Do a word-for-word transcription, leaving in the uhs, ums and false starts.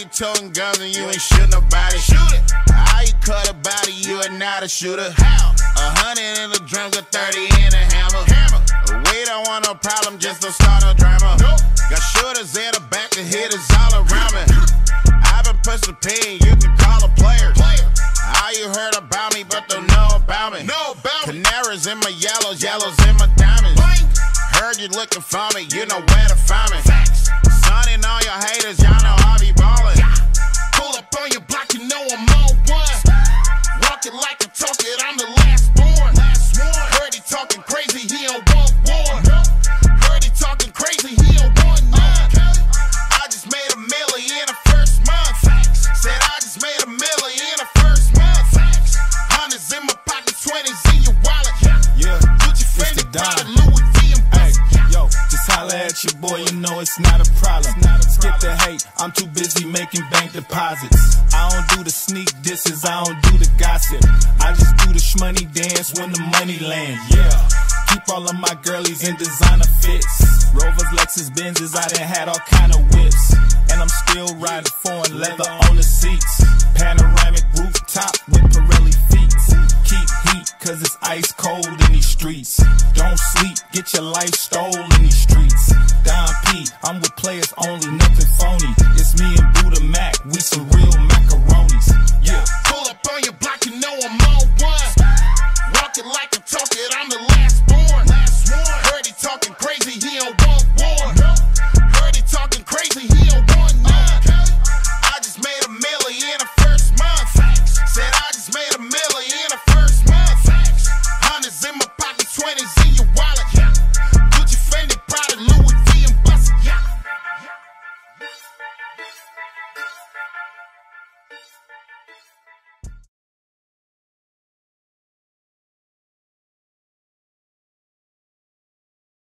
toting guns and you ain't shoot nobody? Shoot it. How you cut a body, you are not a shooter. How? A hundred in the drum, got thirty in a hammer. Hammer. We don't want no problem, just don't start no drama. Nope. Got shooters in the back, the hitters all around me. I've been pushing P, you can call a player. Player. All you heard about me, but don't know about me. Know about me. Canaries in my yellows, yellows in my diamonds. Bang. Heard you looking for me, you know where to find me. Facts. Son and all your haters, y'all know I be ballin'. Yeah. Pull up on your block, you know I'm on one. Walk it like a talk it, I'm the last born. Last one. Heard he talking crazy, he don't want war. No. Heard he talking crazy, he don't want none. Okay. I just made a milli in the first month. Facts. Said I just made a milli in the first month. Facts. Hundreds in my pocket, twenties in your wallet. Yeah, put your friend in the Louis V and hey, yo, just holla at your boy, you know it's not a problem. Not a Skip the hate, I'm too busy making bank deposits. I don't do the sneak disses, I don't do the gossip. I just do the shmoney dance when the money lands. Yeah, keep all of my girlies in designer fits. Rovers, Lexus, Benzes, I done had all kind of whips. And I'm still riding foreign leather on the seats. Panoramic rooftop with Pirelli feet. Keep heat, cause it's ice cold in these streets. Don't sleep, get your life stole in these streets. Don P, I'm with players only, nothing phony. It's me and Budda Mack, we some real macaronis. Yeah.